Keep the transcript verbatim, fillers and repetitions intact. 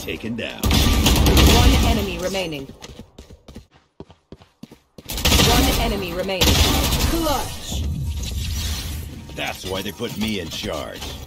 taken down. One enemy remaining. One enemy remaining. Clutch. That's why they put me in charge.